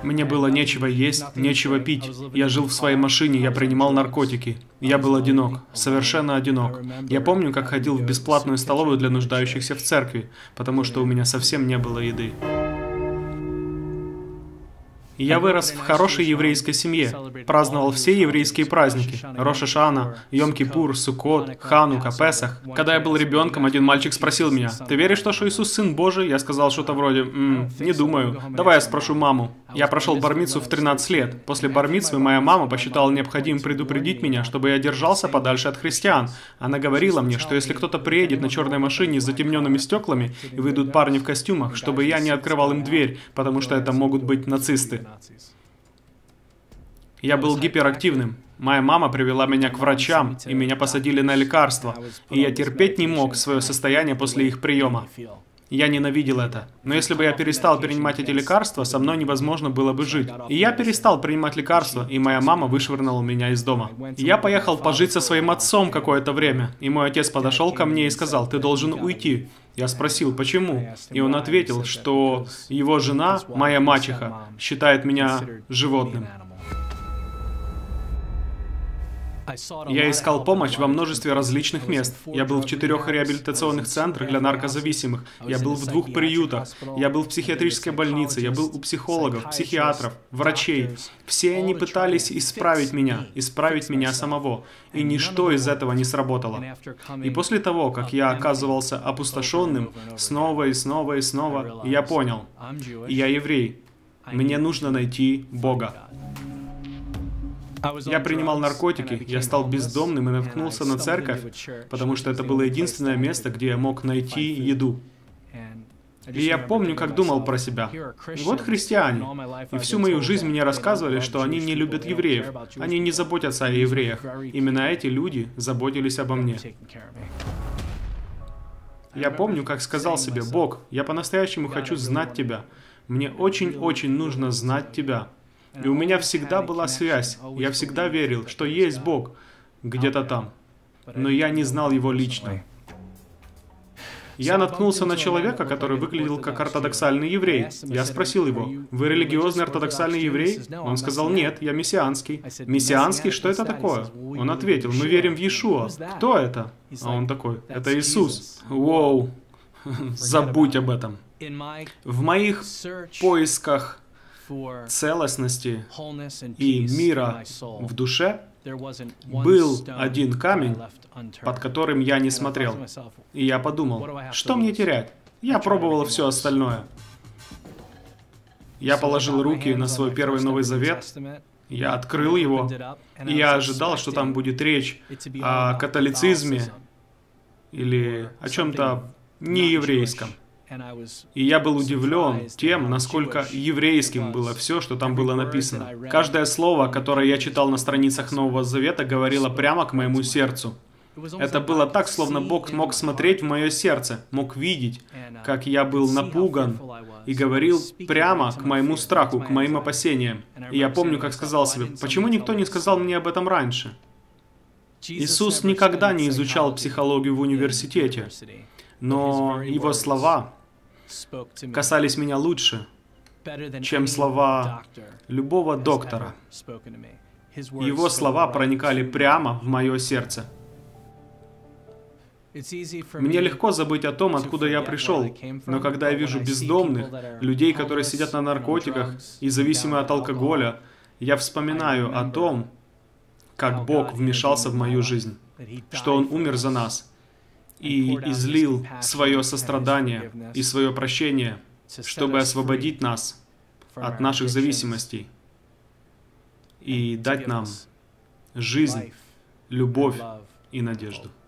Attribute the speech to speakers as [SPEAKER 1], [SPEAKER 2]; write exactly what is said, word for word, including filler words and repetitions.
[SPEAKER 1] Мне было нечего есть, нечего пить. Я жил в своей машине, я принимал наркотики. Я был одинок, совершенно одинок. Я помню, как ходил в бесплатную столовую для нуждающихся в церкви, потому что у меня совсем не было еды. Я вырос в хорошей еврейской семье, праздновал все еврейские праздники – Рош ха-Шана, Йом-Кипур, Суккот, Ханука, Песах. Когда я был ребенком, один мальчик спросил меня: «Ты веришь, что Иисус Сын Божий?» Я сказал что-то вроде: «М, «Не думаю. Давай я спрошу маму». Я прошел бар-мицву в тринадцать лет. После бар-мицвы моя мама посчитала необходимым предупредить меня, чтобы я держался подальше от христиан. Она говорила мне, что если кто-то приедет на черной машине с затемненными стеклами и выйдут парни в костюмах, чтобы я не открывал им дверь, потому что это могут быть нацисты. Я был гиперактивным. Моя мама привела меня к врачам, и меня посадили на лекарства, и я терпеть не мог свое состояние после их приема. Я ненавидел это. Но если бы я перестал принимать эти лекарства, со мной невозможно было бы жить. И я перестал принимать лекарства, и моя мама вышвырнула меня из дома. И я поехал пожить со своим отцом какое-то время, и мой отец подошел ко мне и сказал: «Ты должен уйти». Я спросил, почему, и он ответил, что его жена, моя мачеха, считает меня животным. Я искал помощь во множестве различных мест. Я был в четырех реабилитационных центрах для наркозависимых. Я был в двух приютах. Я был в психиатрической больнице. Я был у психологов, психиатров, врачей. Все они пытались исправить меня, исправить меня самого. И ничто из этого не сработало. И после того, как я оказывался опустошенным снова и снова и снова, я понял: я еврей. Мне нужно найти Бога. Я принимал наркотики, я стал бездомным и наткнулся на церковь, потому что это было единственное место, где я мог найти еду. И я помню, как думал про себя. Вот христиане. И всю мою жизнь мне рассказывали, что они не любят евреев. Они не заботятся о евреях. Именно эти люди заботились обо мне. Я помню, как сказал себе: «Бог, я по-настоящему хочу знать Тебя. Мне очень-очень нужно знать Тебя». И у меня всегда была связь. Я всегда верил, что есть Бог где-то там. Но я не знал Его лично. Я наткнулся на человека, который выглядел как ортодоксальный еврей. Я спросил его: «Вы религиозный ортодоксальный еврей?» Он сказал: «Нет, я мессианский». «Мессианский? Что это такое?» Он ответил: «Мы верим в Иешуа». «Кто это?» А он такой: «Это Иисус». Воу, забудь об этом. В моих поисках целостности и мира в душе был один камень, под которым я не смотрел. И я подумал: что мне терять? Я пробовал все остальное. Я положил руки на свой первый Новый Завет, я открыл его, и я ожидал, что там будет речь о католицизме или о чем-то нееврейском. И я был удивлен тем, насколько еврейским было все, что там было написано. Каждое слово, которое я читал на страницах Нового Завета, говорило прямо к моему сердцу. Это было так, словно Бог мог смотреть в мое сердце, мог видеть, как я был напуган, и говорил прямо к моему страху, к моим опасениям. И я помню, как сказал себе: почему никто не сказал мне об этом раньше? Иисус никогда не изучал психологию в университете, но Его слова касались меня лучше, чем слова любого доктора. Его слова проникали прямо в мое сердце. Мне легко забыть о том, откуда я пришел, но когда я вижу бездомных, людей, которые сидят на наркотиках и зависимы от алкоголя, я вспоминаю о том, как Бог вмешался в мою жизнь, что Он умер за нас и излил свое сострадание и свое прощение, чтобы освободить нас от наших зависимостей и дать нам жизнь, любовь и надежду.